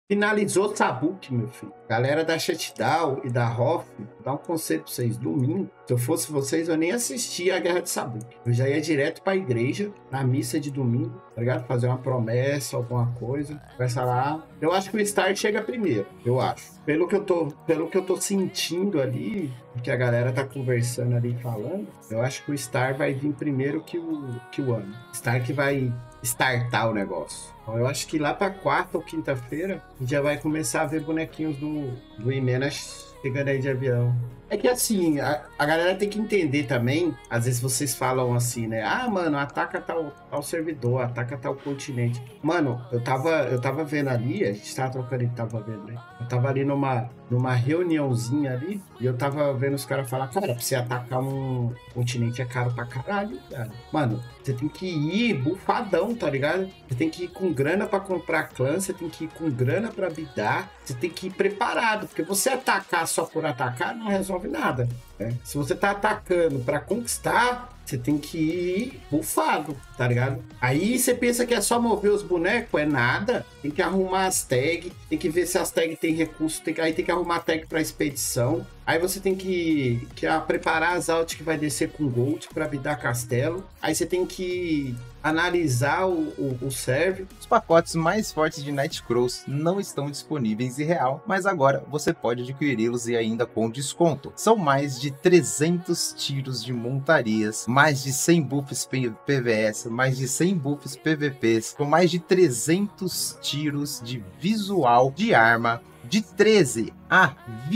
Finalizou Sabuque, meu filho. Galera da Shutdown e da Hoff, vou dar um conselho pra vocês. Domingo, se eu fosse vocês, eu nem assistia a Guerra de Sabuque. Eu já ia direto pra igreja, na missa de domingo, tá ligado? Fazer uma promessa, alguma coisa. Conversa lá. Eu acho que o Start chega primeiro, eu acho. Pelo que eu tô sentindo ali, que a galera tá conversando ali e falando, eu acho que o Star vai vir primeiro que o Ano. Star que vai startar o negócio. Então, eu acho que lá pra quarta ou quinta-feira, a gente já vai começar a ver bonequinhos do Imenas chegando aí de avião. É que assim, a galera tem que entender também, às vezes vocês falam assim, né? Ah, mano, ataca tal servidor, ataca tal continente. Mano, eu tava vendo ali, a gente tava trocando e tava vendo, né? Eu tava ali numa reuniãozinha ali, e eu tava vendo os caras falar, cara, pra você atacar um continente é caro pra caralho, cara. Mano, você tem que ir bufadão, tá ligado? Você tem que ir com grana pra comprar clã, você tem que ir com grana pra bidar, você tem que ir preparado, porque você atacar só por atacar não resolve nada, né? Se você tá atacando pra conquistar, você tem que ir bufado, tá ligado? Aí você pensa que é só mover os bonecos, é nada. Tem que arrumar as tags, tem que ver se as tags tem recurso, aí tem que arrumar tag pra expedição. Aí você tem que preparar as alt que vai descer com gold pra bidar castelo. Aí você tem que analisar o serve. Os pacotes mais fortes de Nightcrawls não estão disponíveis em real, mas agora você pode adquiri-los e ainda com desconto. São mais de 300 tiros de montarias, mais de 100 buffs PVS, mais de 100 buffs PVPs, com mais de 300 tiros de visual de arma, de 13 a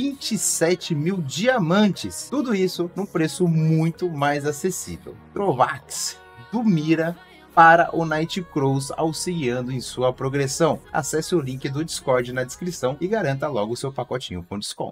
27 mil diamantes. Tudo isso num preço muito mais acessível. Trovax, do Mira para o Nightcrawls, auxiliando em sua progressão. Acesse o link do Discord na descrição e garanta logo o seu pacotinho com desconto.